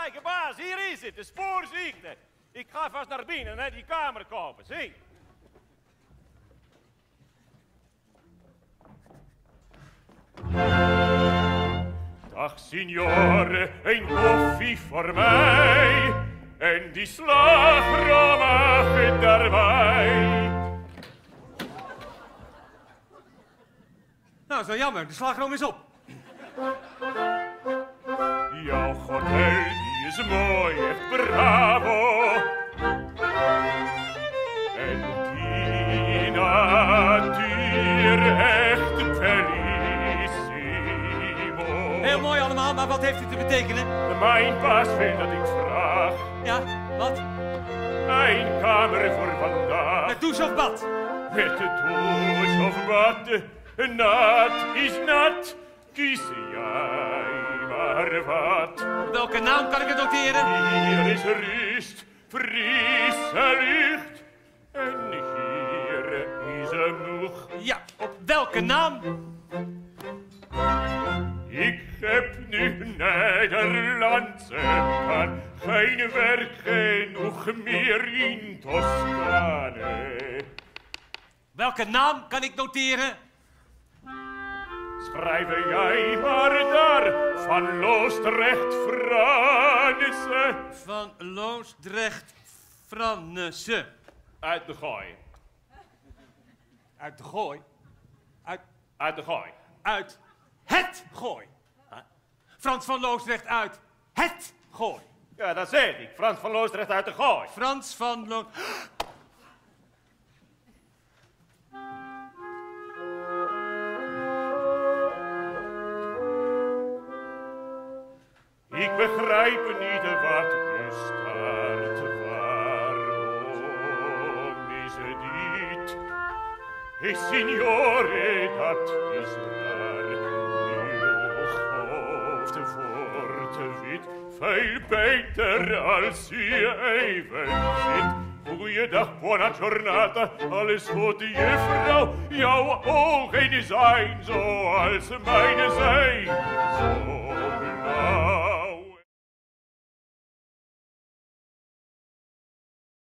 Eigen baas, hier is het, de spoorziekte. Ik ga vast naar binnen en die kamer kopen, zie. Dag, signore, een koffie voor mij. En die slagroom mag daarbij. Nou, is wel jammer. De slagroom is op. Jouw hotel, die is mooi, echt bravo. En die natuur, echt bellissimo. Heel mooi allemaal, maar wat heeft het te betekenen? Mijn baas vindt dat ik vraag. Ja, wat? Een kamer voor vandaag. Met douche of bad? Met de douche of bad. Nat is nat. Kies jij maar wat. Welke naam kan ik het noteren? Hier is rust, frisse lucht. En hier is een moeg. Ja, op welke naam? Ik heb nu Nederlandse kan. Geen werk genoeg meer in Toscane. Welke naam kan ik noteren? Schrijf jij maar daar, van Loosdrecht, Franse. Van Loosdrecht, Franse. Uit de Gooi. Uit de Gooi? Uit de Gooi. Uit het Gooi. Frans van Loosdrecht uit het Gooi. Ja, dat zeg ik. Frans van Loosdrecht uit de Gooi. Frans van Loos... Ik begrijp niet wat u staart. Waarom is het dit? Hey, signore, dat is raar. Uw hoofd wordt wit. Veel beter als u even zit. Goeiedag, buona giornata, alles goed, juffrouw. Jouw ogen zijn zoals mijne zijn. Zo blauw.